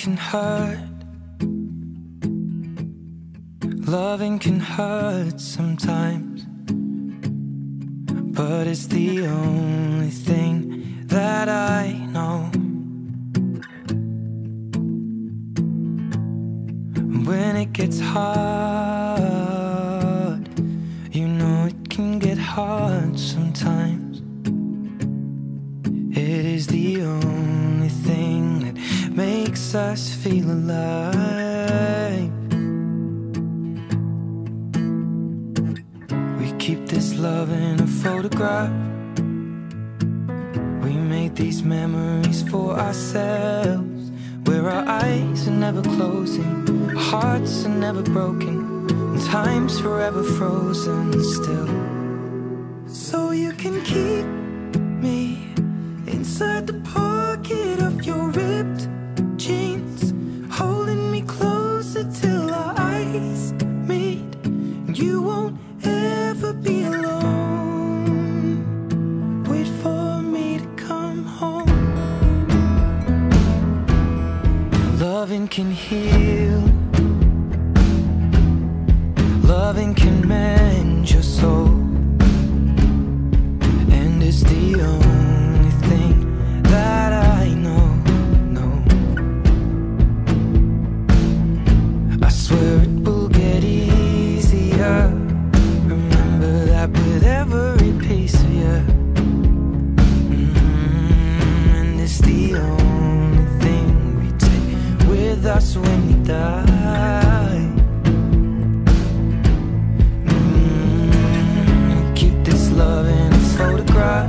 can hurt. Loving can hurt sometimes, but it's the only thing that I know. When it gets hard, you know it can get hard sometimes. It is the only thing that makes us feel alive. We keep this love in a photograph. We made these memories for ourselves, where our eyes are never closing, our hearts are never broken, and time's forever frozen still. So you can keep me inside the pocket of your ripped jeans, holding me closer till our eyes meet. You won't ever be alone. Wait for me to come home. Loving can heal. Loving can mend your soul, and it's the only thing that I know. I swear it will get easier. Remember that with every piece of you. And it's the only thing we take with us when we die. We keep this love in a photograph.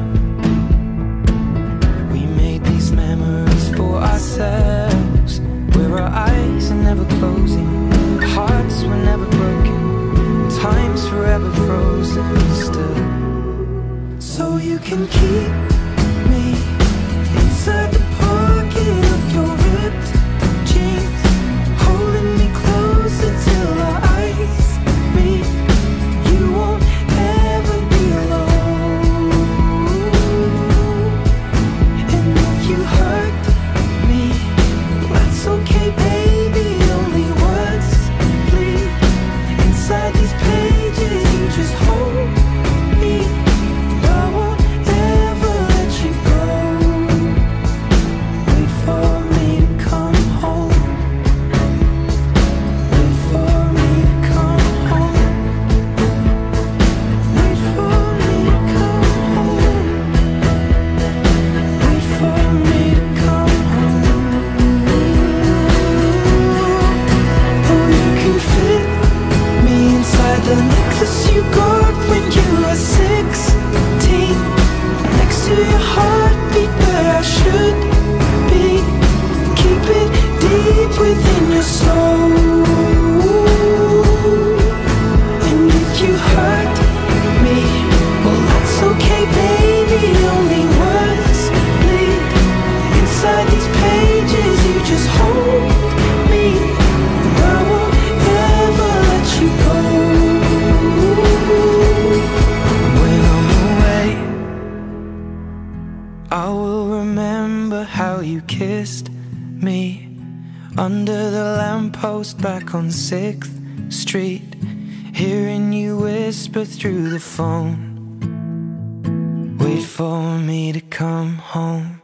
We made these memories for ourselves, where our eyes are never closing, our hearts were never broken, time's forever frozen still. So you can keep me inside the pocket of your ripped jeans, holding me closer till our eyes meet. You won't ever be alone. And if you hurt me, that's okay, baby. Only words bleed inside these pages. You just hold me. I won't ever let you go. Wait for me to come home. Wait for me to come home. Wait for me to come home. Wait for me to come home. Oh, you can fit me inside the necklace you got when you were 16, next to your heartbeat where I should be. Keep it deep within your soul. And if you hurt me, well, that's okay, baby. Only words bleed inside these pages. You just hold me. I won't ever let you go. When I'm away, I will remember how you kissed me under the lamppost back on 6th Street, hearing you whisper through the phone. Wait for me to come home.